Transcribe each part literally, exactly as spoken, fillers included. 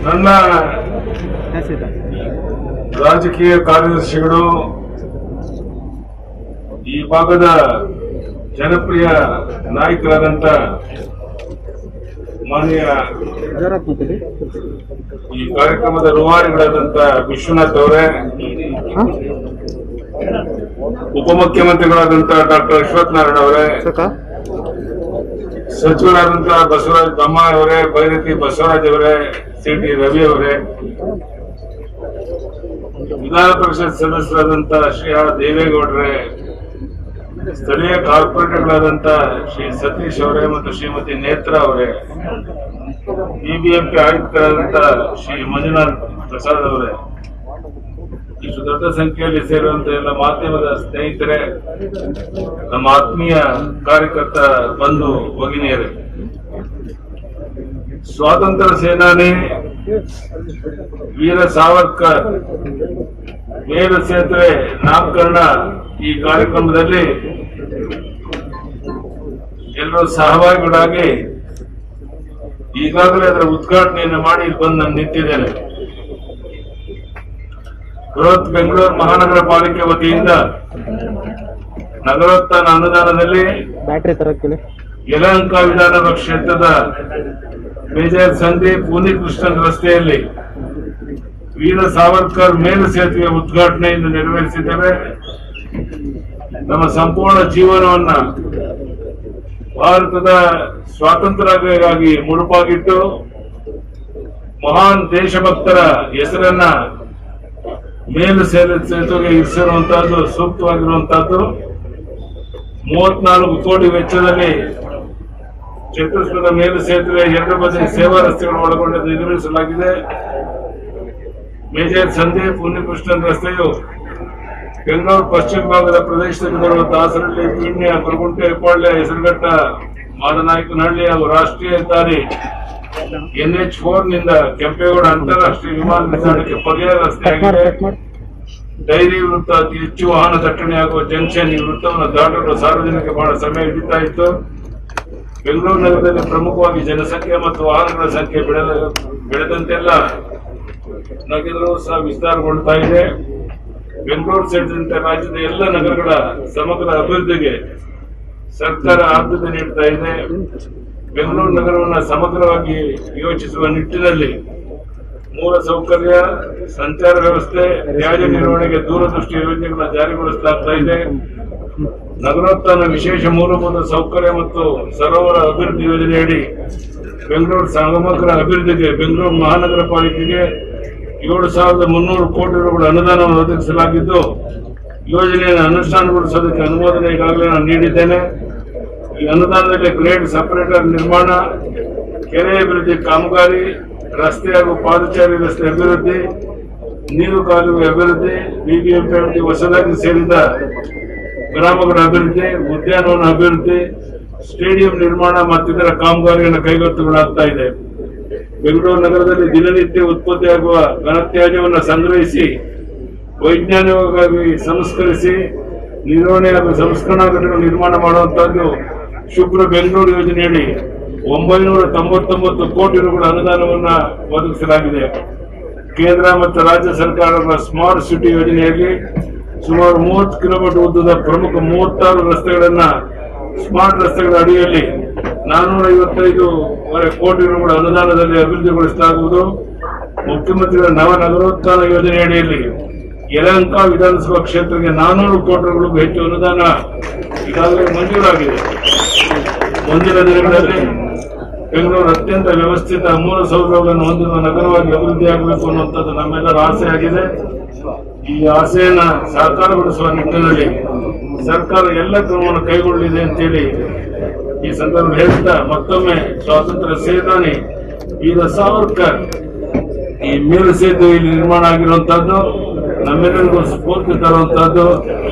ನನ್ನ ರಾಜಕೀಯ ಕಾರ್ಯದರ್ಶಿಗಳು ಈ ಭಾಗದ ಜನಪ್ರಿಯ ನಾಯಕರಾದಂತ ಮಾನ್ಯ ಈ ಕಾರ್ಯಕ್ರಮದ ರೂವಾರಿಗಳಾದಂತ ವಿಶ್ವನಾಥ್ ಅವರೇ, ಉಪಮುಖ್ಯಮಂತ್ರಿಗಳಾದಂತ ಡಾಕ್ಟರ್ ಅಶ್ವಥ್ ನಾರಾಯಣ ಅವರೇ, ಸಚಿವರಾದಂತಹ ಬಸವರಾಜ ಬೊಮ್ಮಾಯಿ ಅವರೇ, ಬೈರತಿ ಬಸವರಾಜ್ ಅವರೇ, ಸಿ ಟಿ ರವಿ ಅವರೇ, ವಿಧಾನ ಪರಿಷತ್ ಸದಸ್ಯರಾದಂತ ಶ್ರೀ ಆರ್ ದೇವೇಗೌಡರೇ, ಸ್ಥಳೀಯ ಕಾರ್ಪೊರೇಟರ್ಗಳಾದಂತ ಶ್ರೀ ಸತೀಶ್ ಅವರೇ ಮತ್ತು ಶ್ರೀಮತಿ ನೇತ್ರಾ ಅವರೇ, ಬಿಬಿಎಂಪಿ ಆಯುಕ್ತರಾದಂತ ಶ್ರೀ ಮಂಜುನಾಥ್ ಪ್ರಸಾದ್ ಅವರೇ, ಇಷ್ಟು ದೊಡ್ಡ ಸಂಖ್ಯೆಯಲ್ಲಿ ಸೇರುವಂತ ಎಲ್ಲ ಮಾಧ್ಯಮದ ಸ್ನೇಹಿತರೆ, ನಮ್ಮ ಆತ್ಮೀಯ ಕಾರ್ಯಕರ್ತ ಬಂಧು ಭಗಿನಿಯರೇ, ಸ್ವಾತಂತ್ರ್ಯ ಸೇನಾನಿ ವೀರ ಸಾವರ್ಕರ್ ಮೇಲು ಸೇತುವೆ ನಾಮಕರಣ ಈ ಕಾರ್ಯಕ್ರಮದಲ್ಲಿ ಎಲ್ಲರೂ ಸಹಭಾಗಿಗಳಾಗಿ ಈಗಾಗಲೇ ಅದರ ಉದ್ಘಾಟನೆಯನ್ನು ಮಾಡಿ ಇಲ್ಲಿ ಬಂದು ನಾನು ನಿಂತಿದ್ದೇನೆ. ಬೃಹತ್ ಬೆಂಗಳೂರು ಮಹಾನಗರ ಪಾಲಿಕೆ ವತಿಯಿಂದ ನಗರೋತ್ಥಾನ ಅನುದಾನದಲ್ಲಿ ಯಲಹಂಕ ವಿಧಾನಸಭಾ ಕ್ಷೇತ್ರದ ಮೇಜರ್ ಸಂದೀಪ್ ಉನ್ನಿಕೃಷ್ಣನ್ ರಸ್ತೆಯಲ್ಲಿ ವೀರ ಸಾವರ್ಕರ್ ಮೇಲು ಸೇತುವೆ ಉದ್ಘಾಟನೆಯನ್ನು ನೆರವೇರಿಸಿದ್ದೇವೆ. ನಮ್ಮ ಸಂಪೂರ್ಣ ಜೀವನವನ್ನ ಭಾರತದ ಸ್ವಾತಂತ್ರ್ಯಕ್ಕಾಗಿ ಮುಡುಪಾಗಿಟ್ಟು ಮಹಾನ್ ದೇಶಭಕ್ತರ ಹೆಸರನ್ನ ಮೇಲು ಸೇತುವೆಗೆ ಇರಿಸಿರುವಂತಹದ್ದು ಸೂಕ್ತವಾಗಿರುವಂತಹದ್ದು. ಮೂವತ್ನಾಲ್ಕು ಕೋಟಿ ವೆಚ್ಚದಲ್ಲಿ ಚತುಷ್ಪಥ ಮೇಲು ಸೇತುವೆ ಎರಡು ಬದಿ ಸೇವಾ ರಸ್ತೆಗಳು ಒಳಗೊಂಡು ನಿರ್ಮಿಸಲಾಗಿದೆ. ಮೇಜರ್ ಸಂದೀಪ್ ಉನ್ನಿಕೃಷ್ಣನ್ ರಸ್ತೆಯು ಬೆಂಗಳೂರು ಪಶ್ಚಿಮ ಭಾಗದ ಪ್ರದೇಶದಲ್ಲಿ ಬರುವ ದಾಸರಳ್ಳಿ, ಪೀಣ್ಯ, ಕುರುಗುಂಟೆ, ಹೆಬ್ಬಾಳ್ಯ, ಹೆಸರುಘಟ್ಟ, ಮಾದನಾಯಕನಹಳ್ಳಿ ಹಾಗೂ ರಾಷ್ಟ್ರೀಯ ಹೆದ್ದಾರಿ ಎನ್ ಎಚ್ ಫೋರ್ ನಿಂದ ಕೆಂಪೇಗೌಡ ಅಂತಾರಾಷ್ಟ್ರೀಯ ವಿಮಾನ ನಿಲ್ದಾಣಕ್ಕೆ ಪರ್ಯಾಯ ರಸ್ತೆಯಾಗಿದೆ. ಡೈರಿ ವೃತ್ತ ಅತಿ ಹೆಚ್ಚು ವಾಹನ ದಟ್ಟಣೆಯಾಗುವ ಜಂಕ್ಷನ್. ಈ ವೃತ್ತವನ್ನು ದಾಟಲು ಸಾರ್ವಜನಿಕ ಬಹಳ ಸಮಯ ಹಿಡಿತಾ ಇತ್ತು. ಬೆಂಗಳೂರು ನಗರದಲ್ಲಿ ಪ್ರಮುಖವಾಗಿ ಜನಸಂಖ್ಯೆ ಮತ್ತು ವಾಹನಗಳ ಸಂಖ್ಯೆ ಬೆಳೆದ ಬೆಳೆದಂತೆಲ್ಲ ನಗರಗಳು ಸಹ ವಿಸ್ತಾರಗೊಳ್ತಾ ಇದೆ. ಬೆಂಗಳೂರು ಸೇರಿದಂತೆ ರಾಜ್ಯದ ಎಲ್ಲ ನಗರಗಳ ಸಮಗ್ರ ಅಭಿವೃದ್ಧಿಗೆ ಸರ್ಕಾರ ಆದ್ಯತೆ ನೀಡ್ತಾ ಇದೆ. ಬೆಂಗಳೂರು ನಗರವನ್ನು ಸಮಗ್ರವಾಗಿ ಯೋಚಿಸುವ ನಿಟ್ಟಿನಲ್ಲಿ ಮೂಲ ಸೌಕರ್ಯ, ಸಂಚಾರ ವ್ಯವಸ್ಥೆ, ತ್ಯಾಜ್ಯ ನಿರ್ವಹಣೆಗೆ ದೂರದೃಷ್ಟಿ ಯೋಜನೆಗಳನ್ನು ಜಾರಿಗೊಳಿಸಲಾಗ್ತಾ ಇದೆ. ನಗರೋತ್ಥಾನ ವಿಶೇಷ ಮೂಲಭೂತ ಸೌಕರ್ಯ ಮತ್ತು ಸರೋವರ ಅಭಿವೃದ್ಧಿ ಯೋಜನೆಯಡಿ ಬೆಂಗಳೂರು ಸಮಗ್ರ ಅಭಿವೃದ್ಧಿಗೆ ಬೆಂಗಳೂರು ಮಹಾನಗರ ಪಾಲಿಕೆಗೆ ಏಳು ಸಾವಿರದ ಮುನ್ನೂರು ಕೋಟಿ ರೂಪಾಯಿ ಅನುದಾನವನ್ನು ಒದಗಿಸಲಾಗಿದ್ದು, ಯೋಜನೆಯನ್ನು ಅನುಷ್ಠಾನಗೊಳಿಸೋದಕ್ಕೆ ಅನುಮೋದನೆ ಈಗಾಗಲೇ ನಾನು ನೀಡಿದ್ದೇನೆ. ಈ ಅನುದಾನದಲ್ಲಿ ಗ್ರೇಡ್ ಸಪರೇಟರ್ ನಿರ್ಮಾಣ, ಕೆರೆ ಅಭಿವೃದ್ಧಿ ಕಾಮಗಾರಿ, ರಸ್ತೆ ಹಾಗೂ ಪಾದಚಾರಿ ರಸ್ತೆ ಅಭಿವೃದ್ಧಿ, ನೀರು ಕಾಲುವೆ ಅಭಿವೃದ್ಧಿ, ಬಿಬಿಎಂಪಿ ಅಭಿವೃದ್ಧಿ, ಹೊಸದಾಗಿ ಸೇರಿದ ಗ್ರಾಮಗಳ ಅಭಿವೃದ್ಧಿ, ಉದ್ಯಾನವನ ಅಭಿವೃದ್ಧಿ, ಸ್ಟೇಡಿಯಂ ನಿರ್ಮಾಣ ಮತ್ತಿತರ ಕಾಮಗಾರಿಯನ್ನು ಕೈಗೆತ್ತಿಕೊಳ್ಳಲಾಗ್ತಾ ಇದೆ. ಬೆಂಗಳೂರು ನಗರದಲ್ಲಿ ದಿನನಿತ್ಯ ಉತ್ಪತ್ತಿಯಾಗುವ ಘನತ್ಯಾಜ್ಯವನ್ನು ಸಂಗ್ರಹಿಸಿ ವೈಜ್ಞಾನಿಕವಾಗಿ ಸಂಸ್ಕರಿಸಿ ನಿರ್ವಹಣೆ ಹಾಗೂ ಸಂಸ್ಕರಣಾ ಘಟಕ ನಿರ್ಮಾಣ ಮಾಡುವಂತಹದ್ದು ಶುಭ್ರ ಬೆಂಗಳೂರು ಯೋಜನೆಯಡಿ ಒಂಬೈನೂರ ತೊಂಬತ್ತೊಂಬತ್ತು ಕೋಟಿ ರೂಪಾಯಿ ಅನುದಾನವನ್ನು ಒದಗಿಸಲಾಗಿದೆ. ಕೇಂದ್ರ ಮತ್ತು ರಾಜ್ಯ ಸರ್ಕಾರಗಳ ಸ್ಮಾರ್ಟ್ ಸಿಟಿ ಯೋಜನೆಯಲ್ಲಿ ಸುಮಾರು ಮೂವತ್ತು ಕಿಲೋಮೀಟರ್ ಉದ್ದದ ಪ್ರಮುಖ ಮೂವತ್ತಾರು ರಸ್ತೆಗಳನ್ನ ಸ್ಮಾರ್ಟ್ ರಸ್ತೆಗಳ ಅಡಿಯಲ್ಲಿ ನಾನೂರ ಐವತ್ತೈದು ಕೋಟಿ ರೂಪಾಯಿ ಅನುದಾನದಲ್ಲಿ ಅಭಿವೃದ್ಧಿಗೊಳಿಸಲಾಗುವುದು. ಮುಖ್ಯಮಂತ್ರಿಗಳ ನವ ನಗರೋತ್ಥಾನ ಯೋಜನೆ ಅಡಿಯಲ್ಲಿ ಯಲಹಂಕ ವಿಧಾನಸಭಾ ಕ್ಷೇತ್ರಕ್ಕೆ ನಾನೂರು ಕೋಟಿ ರೂಪಾಯಿಗೂ ಹೆಚ್ಚು ಅನುದಾನ ಈಗಾಗಲೇ ಮಂಜೂರಾಗಿದೆ. ಮುಂದಿನ ದಿನಗಳಲ್ಲಿ ಬೆಂಗಳೂರು ಅತ್ಯಂತ ವ್ಯವಸ್ಥಿತ ಮೂಲ ಸೌಲಭ್ಯಗಳನ್ನು ಹೊಂದಿರುವ ನಗರವಾಗಿ ಅಭಿವೃದ್ಧಿಯಾಗಬೇಕು ಅನ್ನುವಂಥದ್ದು ನಮ್ಮೆಲ್ಲರ ಆಸೆ ಆಗಿದೆ. ಈ ಆಸೆಯನ್ನ ಸಾಕಾರಗೊಳಿಸುವ ನಿಟ್ಟಿನಲ್ಲಿ ಸರ್ಕಾರ ಎಲ್ಲ ಕ್ರಮವನ್ನು ಕೈಗೊಳ್ಳಲಿದೆ ಅಂತೇಳಿ ಈ ಸಂದರ್ಭ ಹೇಳ್ತಾ ಮತ್ತೊಮ್ಮೆ ಸ್ವಾತಂತ್ರ್ಯ ಸೇನಾನಿ ವೀರ ಸಾವರ್ಕರ್ ಈ ಮೇಲು ಸೇತುವೆಯಲ್ಲಿ ನಿರ್ಮಾಣ ಆಗಿರುವಂತಹದ್ದು ನಮ್ಮೆಲ್ಲರಿಗೂ ಸ್ಫೂರ್ತಿ ತರುವಂತಹದ್ದು.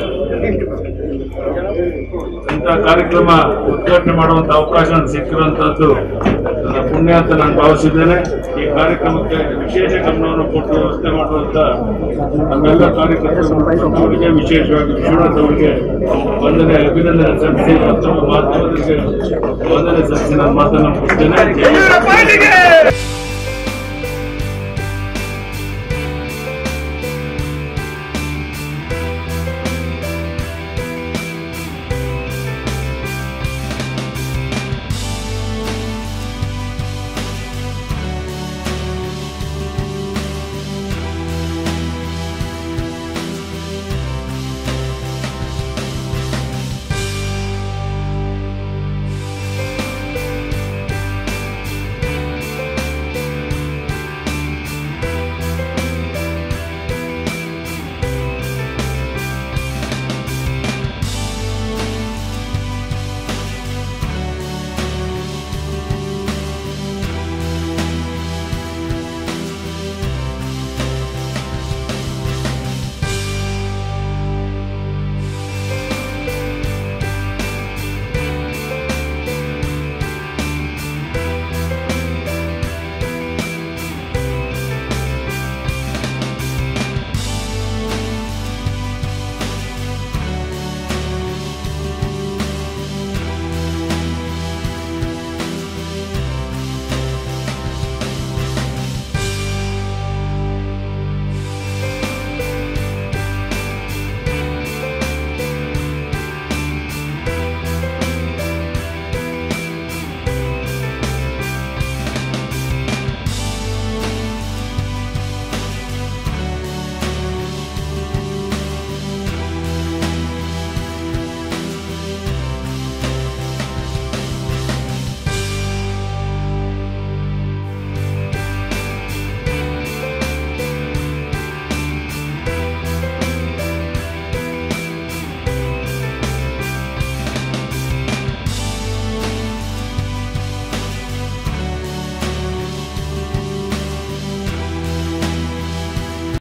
ಇಂತಹ ಕಾರ್ಯಕ್ರಮ ಉದ್ಘಾಟನೆ ಮಾಡುವಂತ ಅವಕಾಶ ಸಿಕ್ಕಿರುವಂತಹದ್ದು ನನ್ನ ಪುಣ್ಯ ಅಂತ ನಾನು ಭಾವಿಸಿದ್ದೇನೆ. ಈ ಕಾರ್ಯಕ್ರಮಕ್ಕೆ ವಿಶೇಷ ಗಮನವನ್ನು ಕೊಟ್ಟು ವ್ಯವಸ್ಥೆ ಮಾಡುವಂತ ನಮ್ಮೆಲ್ಲ ಕಾರ್ಯಕರ್ತರಿಗೆ ವಿಶೇಷವಾಗಿ ವಿಶ್ವನಾಥ್ ಅವರಿಗೆ ವಂದನೆ ಅಭಿನಂದನೆ ಸಲ್ಲಿಸಿ ಮತ್ತೊಬ್ಬ ಮಾಧ್ಯಮದರಿಗೆ ವಂದನೆ ಸಲ್ಲಿಸಿ ನಾನು ಮಾತನ್ನು ಮುಗಿಸ್ತೇನೆ.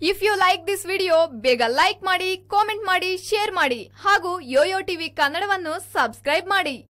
If you like this video ಬೇಗ ಲೈಕ್ ಮಾಡಿ, ಕಾಮೆಂಟ್ ಮಾಡಿ, ಶೇರ್ ಮಾಡಿ ಹಾಗೂ ಯೋಯೋ ಟಿವಿ ಕನ್ನಡವನ್ನು ಸಬ್ಸ್ಕ್ರೈಬ್ ಮಾಡಿ.